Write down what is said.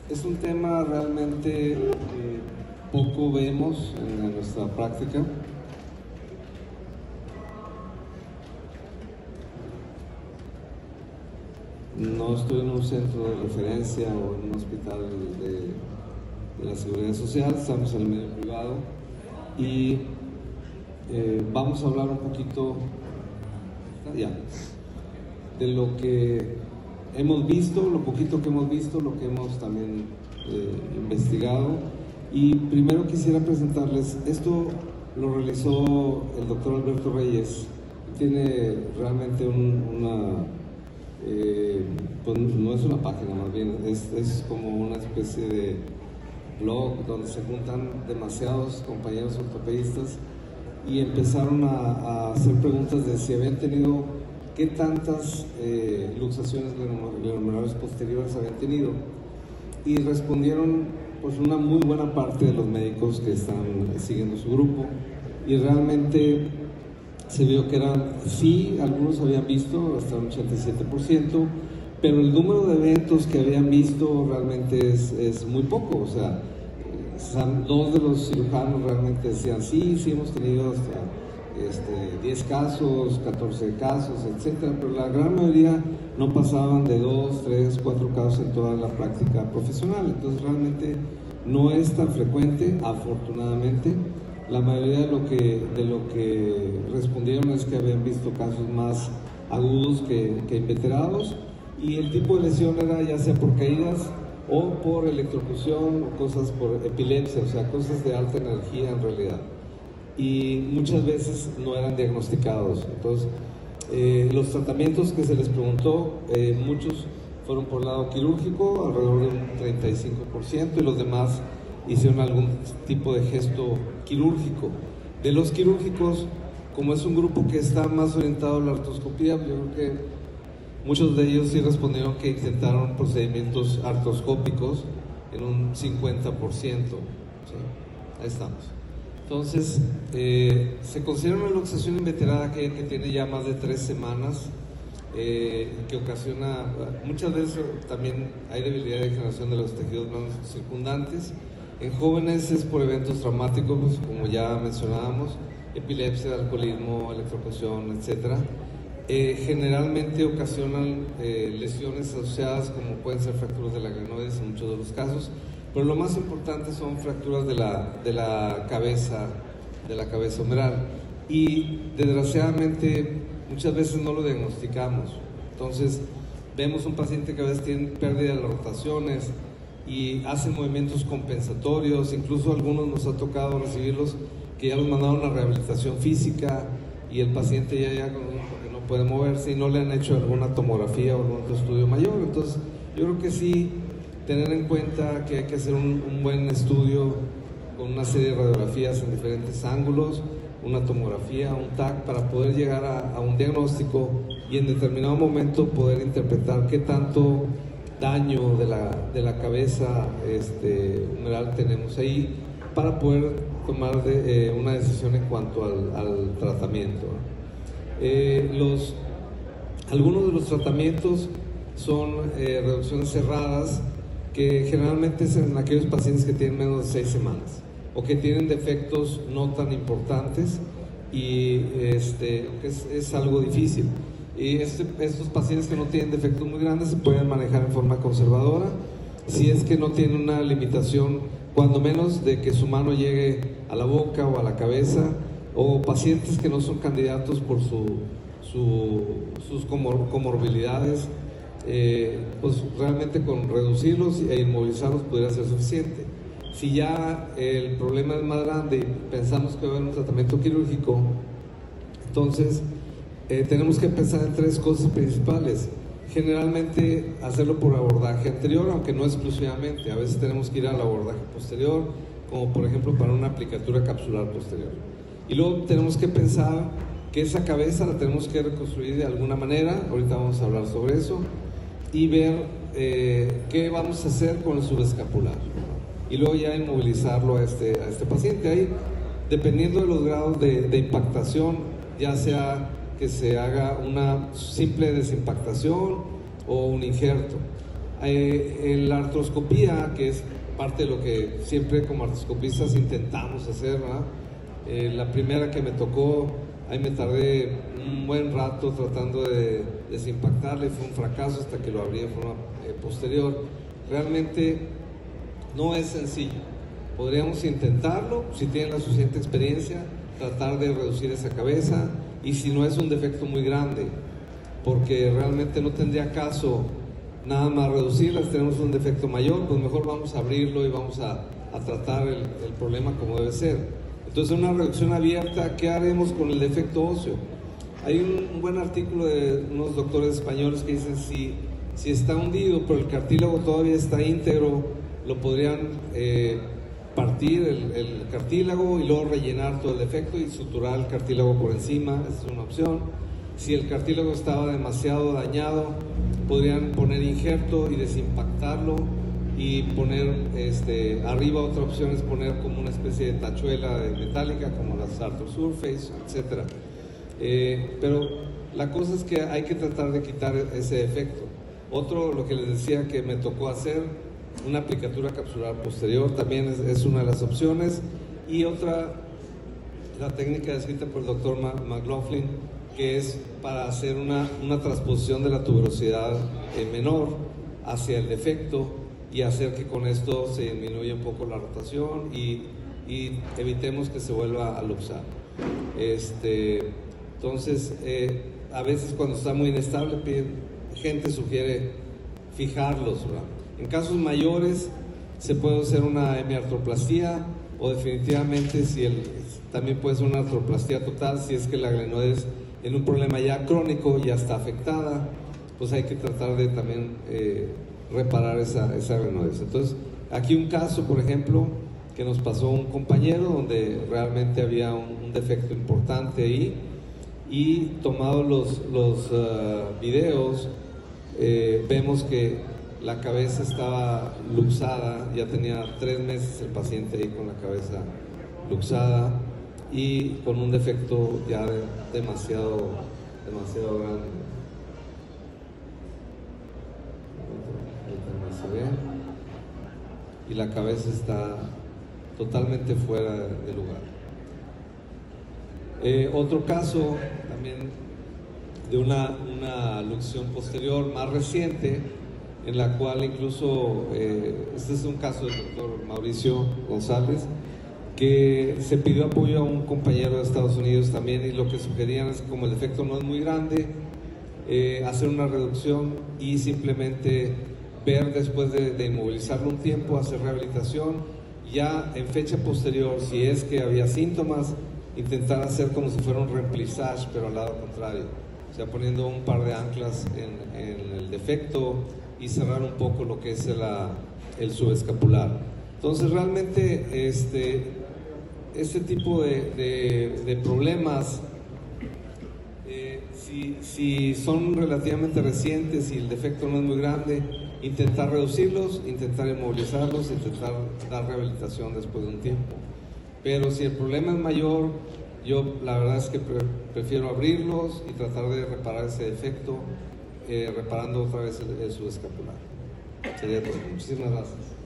Es un tema realmente poco vemos en nuestra práctica. No estoy en un centro de referencia o en un hospital de la Seguridad Social, estamos en el medio privado y vamos a hablar un poquito de lo que hemos visto, lo poquito que hemos visto, lo que hemos también investigado. Y primero quisiera presentarles, esto lo realizó el doctor Alberto Reyes, tiene realmente pues no es una página, más bien es como una especie de blog donde se juntan demasiados compañeros ortopedistas y empezaron a hacer preguntas de si habían tenido, qué tantas luxaciones glenomerulares posteriores habían tenido, y respondieron pues una muy buena parte de los médicos que están siguiendo su grupo, y realmente se vio que eran, sí, algunos habían visto hasta un 87%, pero el número de eventos que habían visto realmente es muy poco. O sea, dos de los cirujanos realmente decían sí hemos tenido hasta 10 casos, 14 casos, etcétera, pero la gran mayoría no pasaban de 2, 3, 4 casos en toda la práctica profesional. Entonces realmente no es tan frecuente, afortunadamente. La mayoría de lo que respondieron es que habían visto casos más agudos que inveterados, y el tipo de lesión era ya sea por caídas o por electrocución o cosas por epilepsia, o sea, cosas de alta energía en realidad. Y muchas veces no eran diagnosticados. Entonces, los tratamientos que se les preguntó, muchos fueron por el lado quirúrgico, alrededor de un 35%, y los demás hicieron algún tipo de gesto quirúrgico. De los quirúrgicos, como es un grupo que está más orientado a la artroscopía, yo creo que muchos de ellos sí respondieron que intentaron procedimientos artroscópicos en un 50%. ¿Sí? Ahí estamos. Entonces, se considera una luxación inveterada aquella que tiene ya más de 3 semanas, que ocasiona, muchas veces también hay debilidad de degeneración de los tejidos blandos circundantes. En jóvenes es por eventos traumáticos, como ya mencionábamos, epilepsia, alcoholismo, electrocución, etc. Generalmente ocasionan lesiones asociadas, como pueden ser fracturas de la glenoides en muchos de los casos, pero lo más importante son fracturas de la cabeza humeral, y desgraciadamente muchas veces no lo diagnosticamos. Entonces vemos un paciente que a veces tiene pérdida de las rotaciones y hacen movimientos compensatorios, incluso algunos nos ha tocado recibirlos que ya los mandaron a rehabilitación física y el paciente ya porque no puede moverse y no le han hecho alguna tomografía o algún otro estudio mayor. Entonces yo creo que sí, tener en cuenta que hay que hacer un buen estudio con una serie de radiografías en diferentes ángulos, una tomografía, un TAC, para poder llegar a un diagnóstico y en determinado momento poder interpretar qué tanto daño de la cabeza humeral tenemos ahí, para poder tomar una decisión en cuanto al tratamiento. Algunos de los tratamientos son reducciones cerradas, que generalmente es en aquellos pacientes que tienen menos de 6 semanas o que tienen defectos no tan importantes, y es algo difícil. Y estos pacientes que no tienen defectos muy grandes se pueden manejar en forma conservadora, si es que no tienen una limitación, cuando menos, de que su mano llegue a la boca o a la cabeza, o pacientes que no son candidatos por sus comorbilidades, pues realmente con reducirlos e inmovilizarlos podría ser suficiente. Si ya el problema es más grande y pensamos que va a haber un tratamiento quirúrgico, entonces tenemos que pensar en 3 cosas principales. Generalmente hacerlo por abordaje anterior, aunque no exclusivamente. A veces tenemos que ir al abordaje posterior, como por ejemplo para una aplicatura capsular posterior. Y luego tenemos que pensar que esa cabeza la tenemos que reconstruir de alguna manera, ahorita vamos a hablar sobre eso, y ver qué vamos a hacer con el subescapular, y luego ya inmovilizarlo a este paciente. Ahí, dependiendo de los grados de impactación, ya sea que se haga una simple desimpactación o un injerto. La artroscopía, que es parte de lo que siempre como artroscopistas intentamos hacer, ¿verdad? La primera que me tocó, ahí me tardé un buen rato tratando de desimpactarle, fue un fracaso hasta que lo abrí de forma posterior. Realmente no es sencillo. Podríamos intentarlo, si tienen la suficiente experiencia, tratar de reducir esa cabeza, y si no es un defecto muy grande, porque realmente no tendría caso nada más reducirla. Si tenemos un defecto mayor, pues mejor vamos a abrirlo y vamos a tratar el problema como debe ser. Entonces, una reducción abierta, ¿qué haremos con el defecto óseo? Hay un buen artículo de unos doctores españoles que dicen si está hundido pero el cartílago todavía está íntegro, lo podrían partir el cartílago y luego rellenar todo el defecto y suturar el cartílago por encima. Esa es una opción. Si el cartílago estaba demasiado dañado, podrían poner injerto y desimpactarlo y poner arriba. Otra opción es poner como una especie de tachuela metálica como las Arthrosurface, etc. Pero la cosa es que hay que tratar de quitar ese defecto. Otro, lo que les decía que me tocó hacer, una aplicatura capsular posterior, también es una de las opciones. Y otra, la técnica descrita por el doctor McLaughlin, que es para hacer una transposición de la tuberosidad menor hacia el defecto y hacer que con esto se disminuya un poco la rotación y evitemos que se vuelva a luxar. Entonces, a veces cuando está muy inestable, gente sugiere fijarlos, ¿verdad? En casos mayores se puede hacer una hemiartroplastía, o definitivamente también puede ser una artroplastía total si es que la glenoides en un problema ya crónico ya está afectada, pues hay que tratar de también reparar esa glenoides. Entonces, aquí un caso, por ejemplo, que nos pasó un compañero donde realmente había un defecto importante ahí, y tomados los videos, vemos que la cabeza estaba luxada, ya tenía 3 meses el paciente ahí con la cabeza luxada y con un defecto ya demasiado grande. Y la cabeza está totalmente fuera de lugar. Otro caso también de una luxación posterior más reciente, en la cual incluso, este es un caso del doctor Mauricio González, que se pidió apoyo a un compañero de Estados Unidos también, y lo que sugerían es, como el defecto no es muy grande, hacer una reducción y simplemente ver, después de inmovilizarlo un tiempo, hacer rehabilitación. Ya en fecha posterior, si es que había síntomas, intentar hacer como si fuera un remplissage, pero al lado contrario, o sea, poniendo un par de anclas en el defecto y cerrar un poco lo que es el subescapular. Entonces, realmente este tipo de problemas, si son relativamente recientes y el defecto no es muy grande, intentar reducirlos, intentar inmovilizarlos, intentar dar rehabilitación después de un tiempo. Pero si el problema es mayor, yo la verdad es que prefiero abrirlos y tratar de reparar ese defecto, reparando otra vez el subescapular. Sería todo. Muchísimas gracias.